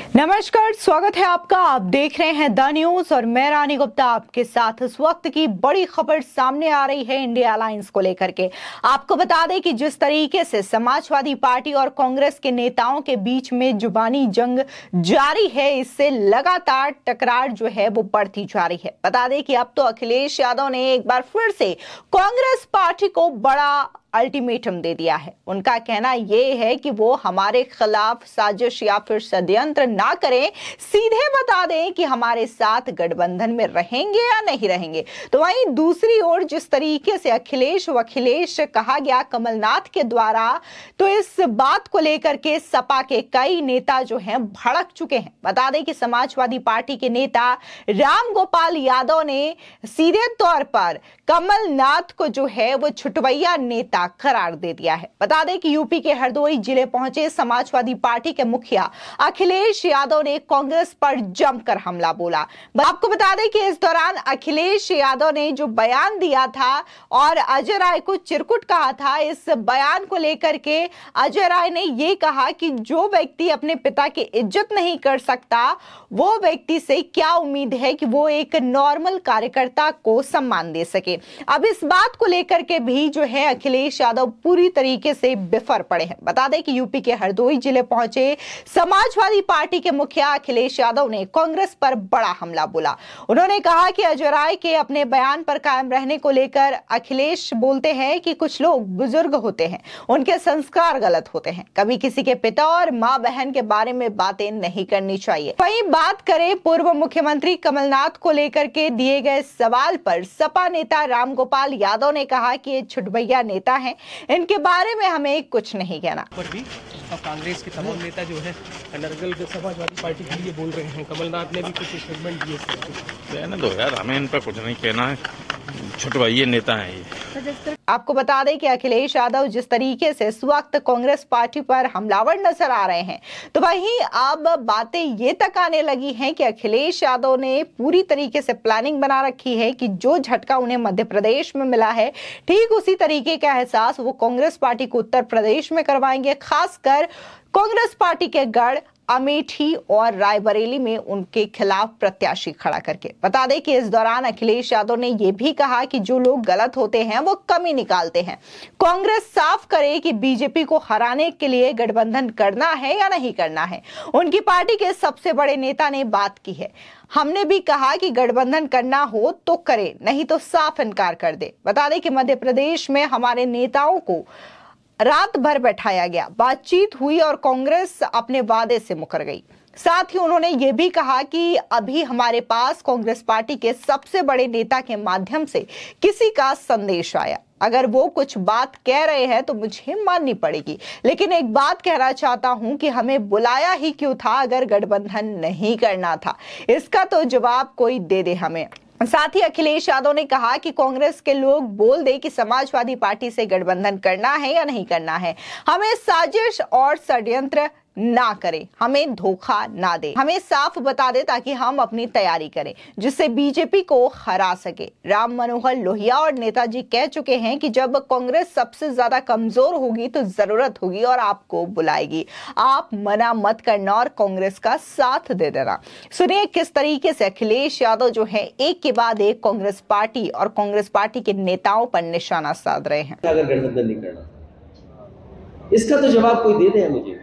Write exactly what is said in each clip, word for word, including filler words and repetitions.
नमस्कार, स्वागत है आपका। आप देख रहे हैं द न्यूज और मैं रानी गुप्ता आपके साथ। इस वक्त की बड़ी खबर सामने आ रही है इंडिया अलायंस को लेकर के। आपको बता दें कि जिस तरीके से समाजवादी पार्टी और कांग्रेस के नेताओं के बीच में जुबानी जंग जारी है, इससे लगातार टकरार जो है वो बढ़ती जा रही है। बता दें कि अब तो अखिलेश यादव ने एक बार फिर से कांग्रेस पार्टी को बड़ा अल्टीमेटम दे दिया है। उनका कहना यह है कि वो हमारे खिलाफ साजिश या फिर षड्यंत्र ना करें, सीधे बता दें कि हमारे साथ गठबंधन में रहेंगे या नहीं रहेंगे। तो वहीं दूसरी ओर जिस तरीके से अखिलेश व अखिलेश कहा गया कमलनाथ के द्वारा, तो इस बात को लेकर के सपा के कई नेता जो हैं भड़क चुके हैं। बता दें कि समाजवादी पार्टी के नेता राम गोपाल यादव ने सीधे तौर पर कमलनाथ को जो है वो छुटवैया नेता करार दे दिया है। बता दें कि यूपी के हरदोई जिले पहुंचे समाजवादी पार्टी के मुखिया अखिलेश यादव ने कांग्रेस पर जमकर हमला बोला। आपको बता दें कि इस दौरान अखिलेश यादव ने जो बयान दिया था और अजय राय को चिरकुट कहा था, इस बयान को लेकर के अजय राय ने यह कहा कि जो व्यक्ति अपने पिता की इज्जत नहीं कर सकता, वो व्यक्ति से क्या उम्मीद है कि वो एक नॉर्मल कार्यकर्ता को सम्मान दे सके। अब इस बात को लेकर के भी जो है अखिलेश यादव पूरी तरीके से बिफर पड़े हैं। बता दें कि यूपी के हरदोई जिले पहुंचे समाजवादी पार्टी के मुखिया अखिलेश यादव ने कांग्रेस पर बड़ा हमला बोला। उन्होंने कहा कि अजय राय के अपने बयान पर कायम रहने को लेकर अखिलेश बोलते हैं कि कुछ लोग बुजुर्ग होते हैं, उनके संस्कार गलत होते हैं, कभी किसी के पिता और मां बहन के बारे में बातें नहीं करनी चाहिए। वहीं बात करें पूर्व मुख्यमंत्री कमलनाथ को लेकर के दिए गए सवाल पर सपा नेता राम गोपाल यादव ने कहा कि ये छुटभैया नेता हैं, इनके बारे में हमें कुछ नहीं कहना। पर भी कांग्रेस के तमाम नेता जो है नरगल समाजवादी पार्टी के लिए बोल रहे हैं। कमलनाथ ने भी कुछ स्टेटमेंट दिए। कहने दो यार, हमें इन पर कुछ नहीं कहना है, छुटवाइए नेता हैं ये। आपको बता दें कि अखिलेश यादव जिस तरीके से इस वक्त कांग्रेस पार्टी पर हमलावर नजर आ रहे हैं, तो वहीं अब बातें ये तक आने लगी हैं कि अखिलेश यादव ने पूरी तरीके से प्लानिंग बना रखी है कि जो झटका उन्हें मध्य प्रदेश में मिला है, ठीक उसी तरीके का एहसास वो कांग्रेस पार्टी को उत्तर प्रदेश में करवाएंगे। खासकर कांग्रेस पार्टी के गढ़ अमेठी और रायबरेली में उनके खिलाफ प्रत्याशी खड़ा करके। बता दें कि इस दौरान अखिलेश यादव ने यह भी कहा कि जो लोग गलत होते हैं वो कमी निकालते हैं। कांग्रेस साफ करे कि बीजेपी को हराने के लिए गठबंधन करना है या नहीं करना है। उनकी पार्टी के सबसे बड़े नेता ने बात की है, हमने भी कहा कि गठबंधन करना हो तो करे, नहीं तो साफ इनकार कर दे। बता दें कि मध्य प्रदेश में हमारे नेताओं को रात भर बैठाया गया, बातचीत हुई और कांग्रेस अपने वादे से मुकर गई। साथ ही उन्होंने ये भी कहा कि अभी हमारे पास कांग्रेस पार्टी के सबसे बड़े नेता के माध्यम से किसी का संदेश आया, अगर वो कुछ बात कह रहे हैं तो मुझे माननी पड़ेगी, लेकिन एक बात कहना चाहता हूं कि हमें बुलाया ही क्यों था अगर गठबंधन नहीं करना था, इसका तो जवाब कोई दे दे हमें। साथ ही अखिलेश यादव ने कहा कि कांग्रेस के लोग बोल दे कि समाजवादी पार्टी से गठबंधन करना है या नहीं करना है, हमें साजिश और षड्यंत्र ना करे, हमें धोखा ना दे, हमें साफ बता दे ताकि हम अपनी तैयारी करें जिससे बीजेपी को हरा सके। राम मनोहर लोहिया और नेताजी कह चुके हैं कि जब कांग्रेस सबसे ज्यादा कमजोर होगी तो जरूरत होगी और आपको बुलाएगी, आप मना मत करना और कांग्रेस का साथ दे देना। सुनिए किस तरीके से अखिलेश यादव जो है एक के बाद एक कांग्रेस पार्टी और कांग्रेस पार्टी के नेताओं पर निशाना साध रहे हैं। अगर गठबंधन नहीं करना, इसका तो जवाब कोई दे दे मुझे।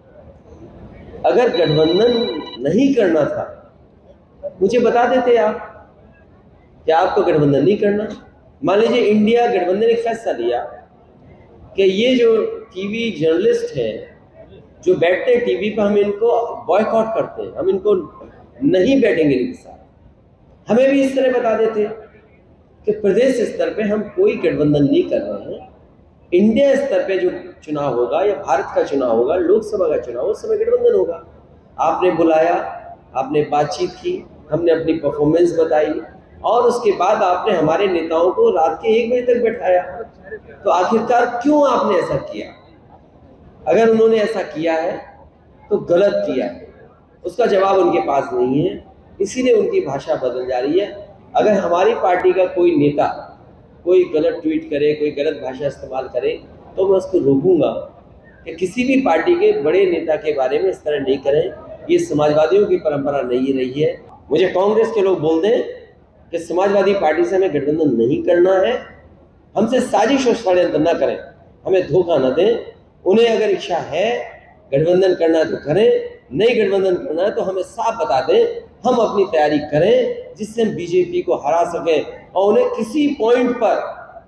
अगर गठबंधन नहीं करना था, मुझे बता देते आप कि आपको गठबंधन नहीं करना। मान लीजिए इंडिया गठबंधन एक फैसला लिया कि ये जो टीवी जर्नलिस्ट हैं जो बैठते हैं टीवी पर, हम इनको बॉयकॉट करते हैं, हम इनको नहीं बैठेंगे इनके साथ। हमें भी इस तरह बता देते कि प्रदेश स्तर पे हम कोई गठबंधन नहीं कर रहे हैं, इंडिया स्तर पे जो चुनाव होगा या भारत का चुनाव होगा, लोकसभा का चुनाव, उस समय गठबंधन होगा। आपने बुलाया, आपने बातचीत की, हमने अपनी परफॉर्मेंस बताई और उसके बाद आपने हमारे नेताओं को रात के एक बजे तक बैठाया। तो आखिरकार क्यों आपने ऐसा किया? अगर उन्होंने ऐसा किया है तो गलत किया है, उसका जवाब उनके पास नहीं है, इसीलिए उनकी भाषा बदल जा रही है। अगर हमारी पार्टी का कोई नेता कोई गलत ट्वीट करे, कोई गलत भाषा इस्तेमाल करे, तो मैं उसको रोकूंगा कि किसी भी पार्टी के बड़े नेता के बारे में इस तरह नहीं करें। ये समाजवादियों की परंपरा नहीं रही है। मुझे कांग्रेस के लोग बोल दें कि समाजवादी पार्टी से हमें गठबंधन नहीं करना है, हमसे साजिश और षड्यंत्र न करें, हमें धोखा न दें। उन्हें अगर इच्छा है गठबंधन करना है तो करें, नहीं गठबंधन करना है तो हमें साफ बता दें, हम अपनी तैयारी करें जिससे हम बीजेपी को हरा सकें। और उन्हें किसी पॉइंट पर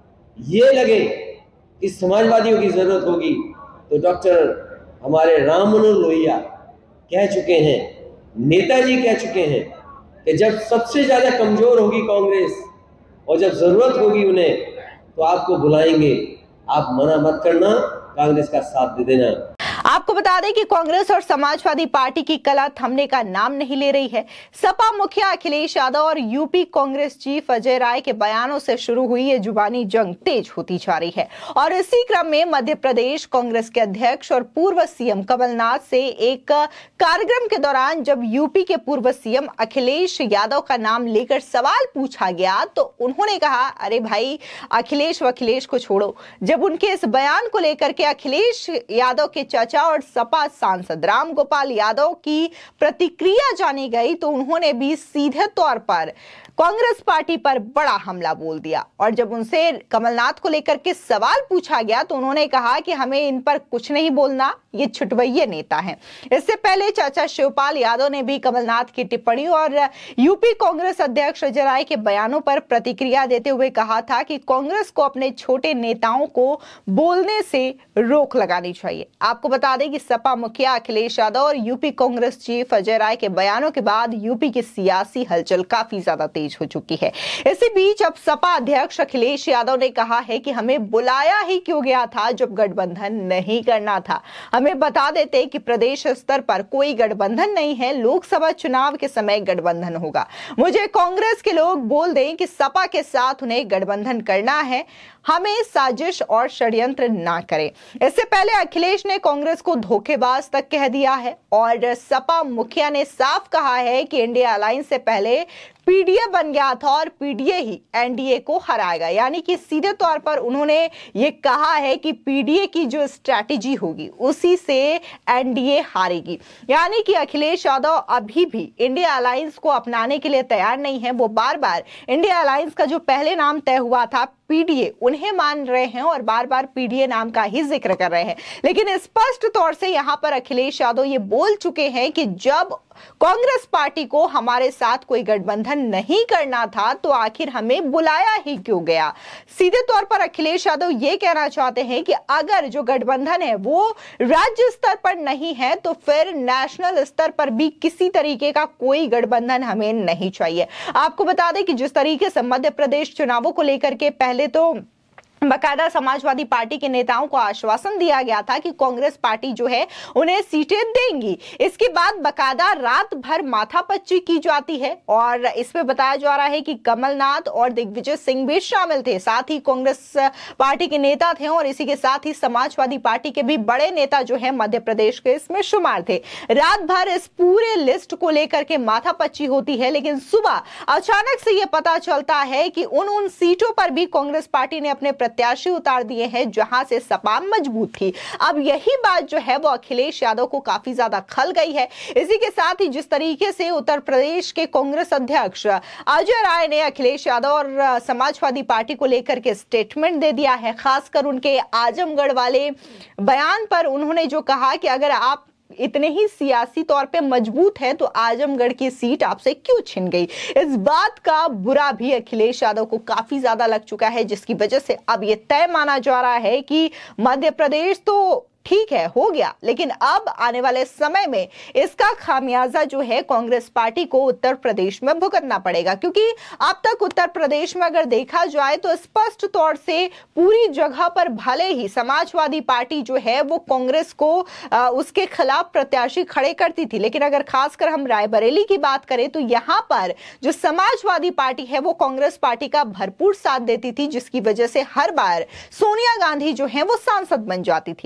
ये लगे कि समाजवादियों की जरूरत होगी तो डॉक्टर हमारे राम मनोहर लोहिया कह चुके हैं, नेताजी कह चुके हैं कि जब सबसे ज्यादा कमजोर होगी कांग्रेस और जब जरूरत होगी उन्हें तो आपको बुलाएंगे, आप मना मत करना, कांग्रेस का साथ दे देना। आपको बता दें कि कांग्रेस और समाजवादी पार्टी की कला थमने का नाम नहीं ले रही है। सपा मुखिया अखिलेश यादव और यूपी कांग्रेस चीफ अजय राय के बयानों से शुरू हुई ये जुबानी जंग तेज होती जा रही है और इसी क्रम में मध्य प्रदेश कांग्रेस के अध्यक्ष और पूर्व सीएम कमलनाथ से एक कार्यक्रम के दौरान जब यूपी के पूर्व सीएम अखिलेश यादव का नाम लेकर सवाल पूछा गया तो उन्होंने कहा, अरे भाई अखिलेश व अखिलेश को छोड़ो। जब उनके इस बयान को लेकर के अखिलेश यादव के चाचा और सपा सांसद राम गोपाल यादव की प्रतिक्रिया जानी गई तो उन्होंने भी सीधे तौर पर कांग्रेस पार्टी पर बड़ा हमला बोल दिया और जब उनसे कमलनाथ को लेकर के सवाल पूछा गया तो उन्होंने कहा कि हमें इन पर कुछ नहीं बोलना, ये छुटवैये नेता हैं। इससे पहले चाचा शिवपाल यादव ने भी कमलनाथ की टिप्पणी और यूपी कांग्रेस अध्यक्ष अजय राय के बयानों पर प्रतिक्रिया देते हुए कहा था कि कांग्रेस को अपने छोटे नेताओं को बोलने से रोक लगानी चाहिए। आपको बता दें कि सपा मुखिया अखिलेश यादव और यूपी कांग्रेस चीफ अजय राय के बयानों के बाद यूपी की सियासी हलचल काफी ज्यादा तेज हो चुकी है। इसी बीच अब सपा अध्यक्ष अखिलेश यादव ने कहा है कि हमें बुलाया ही क्यों गया था जब गठबंधन नहीं करना था। हमें बता देते कि प्रदेश स्तर पर कोई गठबंधन नहीं है, लोकसभा चुनाव के समय गठबंधन होगा। मुझे कांग्रेस के लोग बोल दें कि सपा के साथ उन्हें गठबंधन करना है, हमें साजिश और षड्यंत्र ना करें। इससे पहले अखिलेश ने कांग्रेस को धोखेबाज तक कह दिया है और सपा मुखिया ने साफ कहा है कि इंडिया अलायंस से पहले पीडीए बन गया था और पीडीए ही एनडीए को हराएगा। यानी कि सीधे तौर पर उन्होंने ये कहा है कि पीडीए की जो स्ट्रैटेजी होगी उसी से एनडीए हारेगी। यानी कि अखिलेश यादव अभी भी इंडिया अलायंस को अपनाने के लिए तैयार नहीं है। वो बार बार इंडिया अलायंस का जो पहले नाम तय हुआ था पीडीए, उन्हें मान रहे हैं और बार बार पीडीए नाम का ही जिक्र कर रहे हैं। लेकिन स्पष्ट तौर से यहां पर अखिलेश यादव ये बोल चुके हैं कि जब कांग्रेस पार्टी को हमारे साथ कोई गठबंधन नहीं करना था तो आखिर हमें बुलाया ही क्यों गया। सीधे तौर पर अखिलेश यादव ये कहना चाहते हैं कि अगर जो गठबंधन है वो राज्य स्तर पर नहीं है तो फिर नेशनल स्तर पर भी किसी तरीके का कोई गठबंधन हमें नहीं चाहिए। आपको बता दें कि जिस तरीके से मध्य प्रदेश चुनावों को लेकर के पहले तो बकायदा समाजवादी पार्टी के नेताओं को आश्वासन दिया गया था कि कांग्रेस पार्टी जो है उन्हें सीटें देंगी। इसके बाद बकायदा रात भर माथापच्ची की जाती है और इसमें बताया जा रहा है कि कमलनाथ और दिग्विजय सिंह भी शामिल थे, साथ ही कांग्रेस पार्टी के नेता थे और इसी के साथ ही समाजवादी पार्टी के भी बड़े नेता जो है मध्य प्रदेश के इसमें शुमार थे। रात भर इस पूरे लिस्ट को लेकर के माथापच्ची होती है, लेकिन सुबह अचानक से यह पता चलता है कि उन उन सीटों पर भी कांग्रेस पार्टी ने अपने प्रत्याशी उतार दिए हैं जहां से सपा मजबूत थी। अब यही बात जो है वो अखिलेश यादव को काफी ज्यादा खल गई है। इसी के साथ ही जिस तरीके से उत्तर प्रदेश के कांग्रेस अध्यक्ष अजय राय ने अखिलेश यादव और समाजवादी पार्टी को लेकर के स्टेटमेंट दे दिया है, खासकर उनके आजमगढ़ वाले बयान पर उन्होंने जो कहा कि अगर आप इतने ही सियासी तौर पे मजबूत है तो आजमगढ़ की सीट आपसे क्यों छिन गई। इस बात का बुरा भी अखिलेश यादव को काफी ज्यादा लग चुका है, जिसकी वजह से अब यह तय माना जा रहा है कि मध्य प्रदेश तो ठीक है हो गया, लेकिन अब आने वाले समय में इसका खामियाजा जो है कांग्रेस पार्टी को उत्तर प्रदेश में भुगतना पड़ेगा। क्योंकि अब तक उत्तर प्रदेश में अगर देखा जाए तो स्पष्ट तौर से पूरी जगह पर भले ही समाजवादी पार्टी जो है वो कांग्रेस को आ, उसके खिलाफ प्रत्याशी खड़े करती थी, लेकिन अगर खासकर हम रायबरेली की बात करें तो यहां पर जो समाजवादी पार्टी है वो कांग्रेस पार्टी का भरपूर साथ देती थी, जिसकी वजह से हर बार सोनिया गांधी जो है वो सांसद बन जाती थी। लेकिन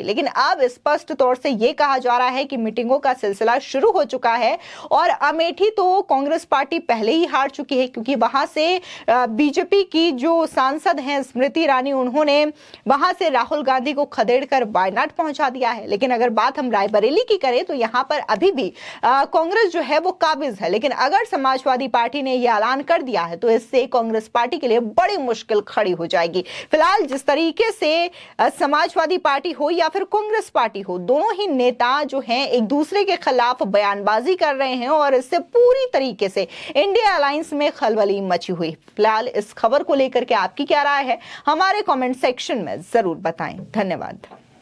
अब स्पष्ट तौर से यह कहा जा रहा है कि मीटिंगों का सिलसिला शुरू हो चुका है और अमेठी तो कांग्रेस पार्टी पहले ही हार चुकी है, क्योंकि वहां से बीजेपी की जो सांसद हैं स्मृति ईरानी, उन्होंने वहां से राहुल गांधी को खदेड़कर वायनाड पहुंचा दिया है। लेकिन अगर बात हम रायबरेली की करें तो यहां पर अभी भी कांग्रेस जो है वो काबिज है। लेकिन अगर समाजवादी पार्टी ने यह ऐलान कर दिया है तो इससे कांग्रेस पार्टी के लिए बड़ी मुश्किल खड़ी हो जाएगी। फिलहाल जिस तरीके से समाजवादी पार्टी हो या फिर कांग्रेस पार्टी हो, दोनों ही नेता जो हैं एक दूसरे के खिलाफ बयानबाजी कर रहे हैं और इससे पूरी तरीके से इंडिया अलायंस में खलबली मची हुई। फिलहाल इस खबर को लेकर के आपकी क्या राय है, हमारे कमेंट सेक्शन में जरूर बताएं। धन्यवाद।